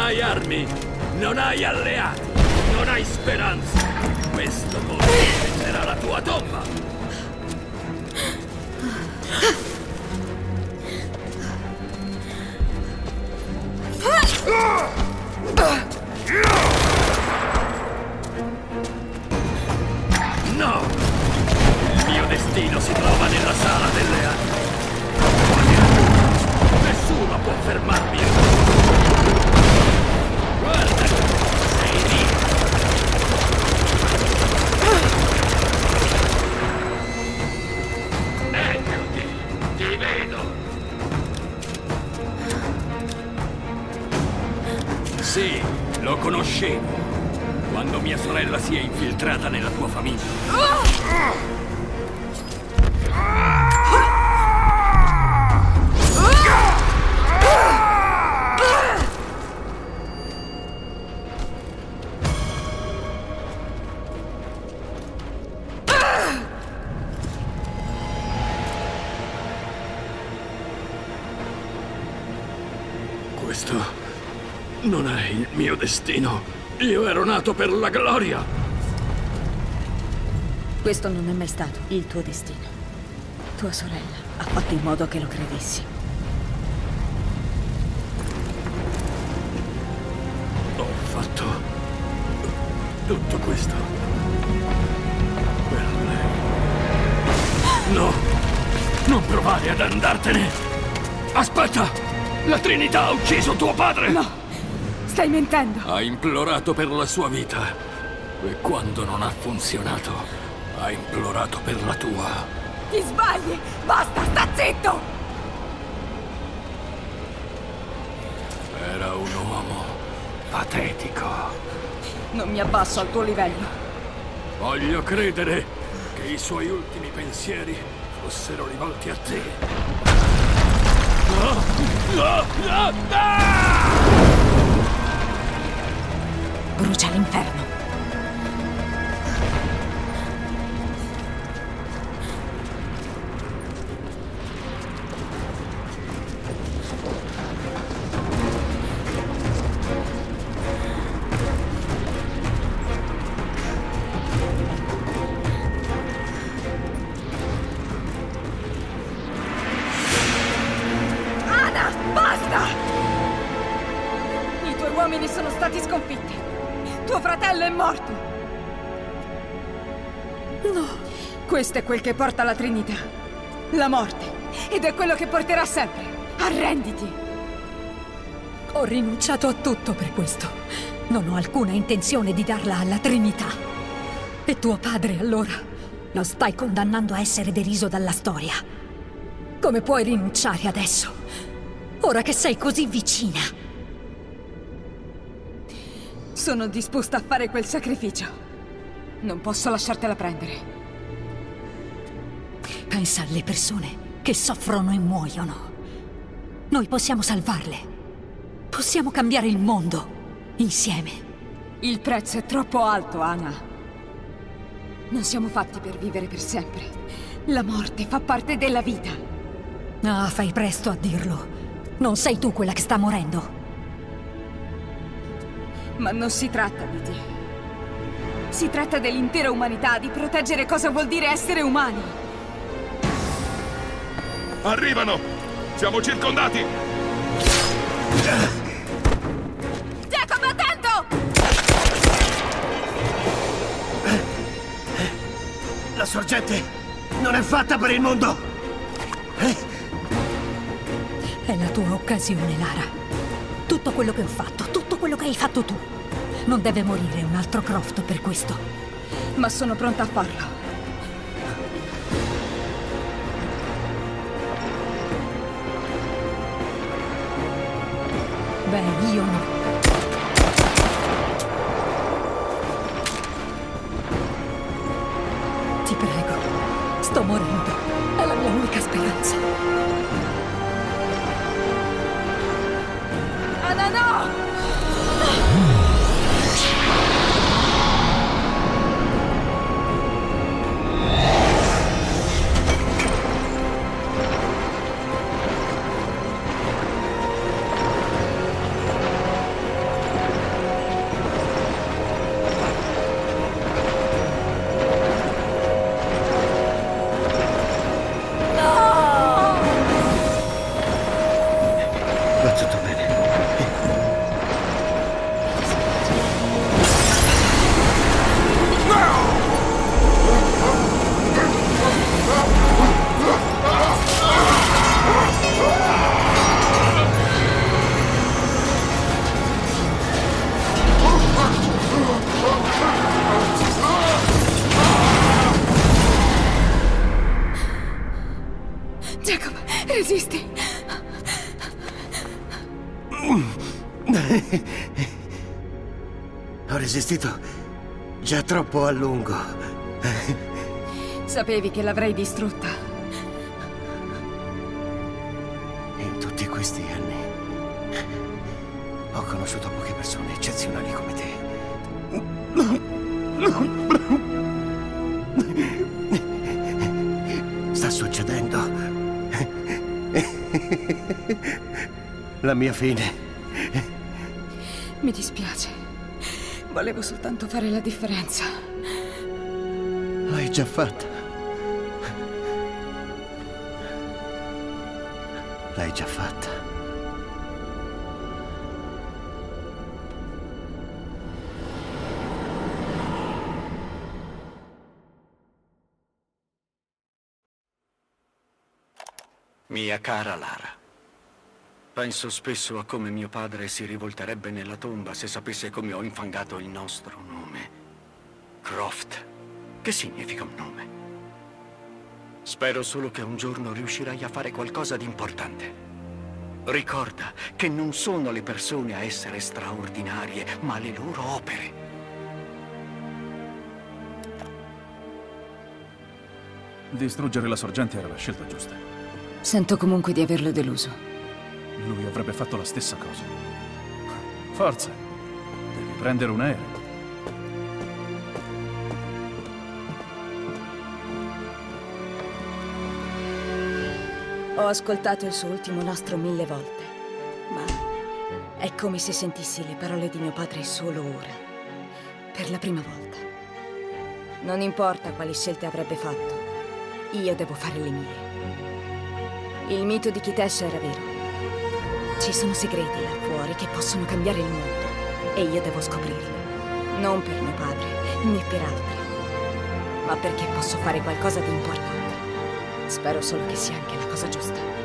hai armi, non hai alleati, non hai speranza. Questo mondo diventerà la tua tomba. No! Il mio destino si trova nella sala delle armi. Nessuno può fermarmi. Guarda, sei lì. Eccoti, ti vedo. Sì, lo conoscevo. Quando mia sorella si è infiltrata nella tua famiglia. Questo non è il mio destino. Io ero nato per la gloria! Questo non è mai stato il tuo destino. Tua sorella ha fatto in modo che lo credessi. Ho fatto tutto questo per lei. No! Non provare ad andartene! Aspetta! La Trinità ha ucciso tuo padre! No! Stai mentendo! Ha implorato per la sua vita. E quando non ha funzionato, ha implorato per la tua. Ti sbagli! Basta, sta zitto! Era un uomo patetico. Non mi abbasso al tuo livello. Voglio credere che i suoi ultimi pensieri fossero rivolti a te. Brucia l'inferno. Ana, basta! I tuoi uomini sono stati sconfitti. Tuo fratello è morto! No! Questo è quel che porta la Trinità. La morte. Ed è quello che porterà sempre. Arrenditi! Ho rinunciato a tutto per questo. Non ho alcuna intenzione di darla alla Trinità. E tuo padre, allora? Lo stai condannando a essere deriso dalla storia. Come puoi rinunciare adesso? Ora che sei così vicina. Sono disposta a fare quel sacrificio. Non posso lasciartela prendere. Pensa alle persone che soffrono e muoiono. Noi possiamo salvarle. Possiamo cambiare il mondo. Insieme. Il prezzo è troppo alto, Ana. Non siamo fatti per vivere per sempre. La morte fa parte della vita. Ah, fai presto a dirlo. Non sei tu quella che sta morendo. Ma non si tratta di te. Si tratta dell'intera umanità, di proteggere cosa vuol dire essere umani. Arrivano! Siamo circondati! Jacob, attento! La sorgente non è fatta per il mondo! È la tua occasione, Lara. Tutto quello che ho fatto, tutto quello che hai fatto tu. Non deve morire un altro Croft per questo. Ma sono pronta a farlo. Beh, io no. Ti prego, sto morendo. È la mia unica speranza. Ana, no! Ho resistito già troppo a lungo. Sapevi che l'avrei distrutta. In tutti questi anni ho conosciuto poche persone eccezionali come te. Sta succedendo. La mia fine. Mi dispiace. Volevo soltanto fare la differenza. L'hai già fatta. L'hai già fatta. Mia cara Lara, penso spesso a come mio padre si rivolterebbe nella tomba se sapesse come ho infangato il nostro nome. Croft. Che significa un nome? Spero solo che un giorno riuscirai a fare qualcosa di importante. Ricorda che non sono le persone a essere straordinarie, ma le loro opere. Distruggere la sorgente era la scelta giusta. Sento comunque di averlo deluso. Lui avrebbe fatto la stessa cosa. Forza, devi prendere un aereo. Ho ascoltato il suo ultimo nastro 1000 volte, ma è come se sentissi le parole di mio padre solo ora, per la prima volta. Non importa quali scelte avrebbe fatto, io devo fare le mie. Il mito di Kitesha era vero. Ci sono segreti là fuori che possono cambiare il mondo e io devo scoprirli. Non per mio padre, né per altri, ma perché posso fare qualcosa di importante. Spero solo che sia anche la cosa giusta.